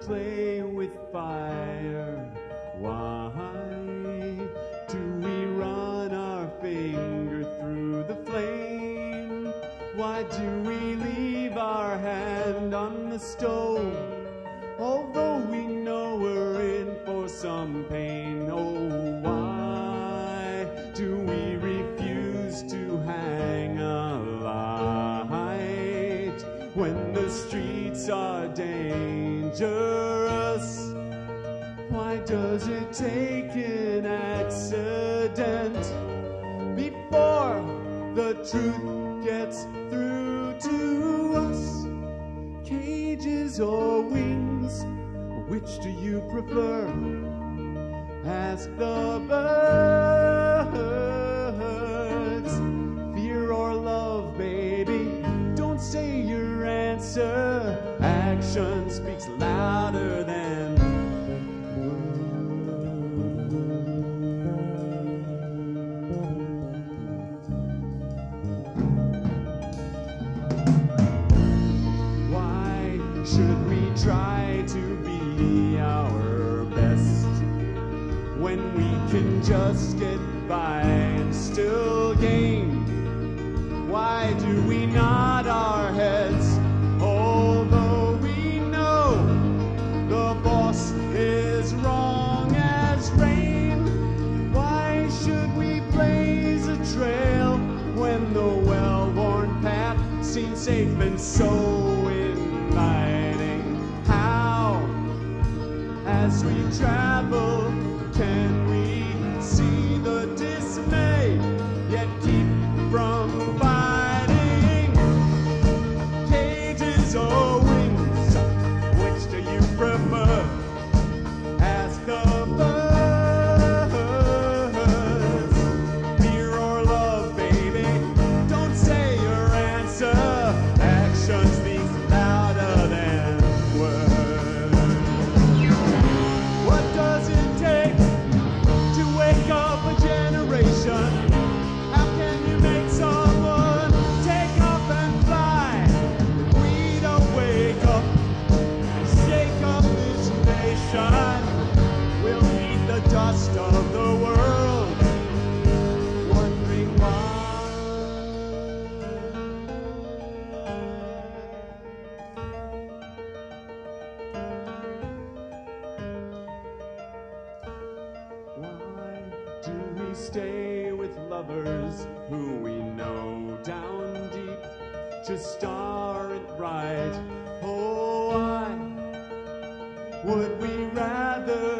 play with fire? Why do we run our finger through the flame? Why do we leave our hand on the stove, although we know we're in for some pain? Oh, why do we refuse to hang a light when the streets are dangerous? Why does it take an accident before the truth gets through to us? Cages or wings, which do you prefer? Ask the birds. Fear or love, baby, don't say your answer. Action speaks louder than should we try to be our best when we can just get by and still gain? Why do we nod our heads although we know the boss is wrong as rain? Why should we blaze a trail when the well-worn path seems safe and so inviting? How, as we travel, can we see the dismay, yet keep from fighting? Cages or wings, which do you prefer? Ask the birds. Fear or love, baby, don't say your answer. Action speaks louder than words. What does it take to wake up a generation? How can you make someone take off and fly? If we don't wake up and shake up this nation, we'll eat the dust of the world, wondering why. Why do we stay with lovers who we know down deep just aren't right? Oh, why would we rather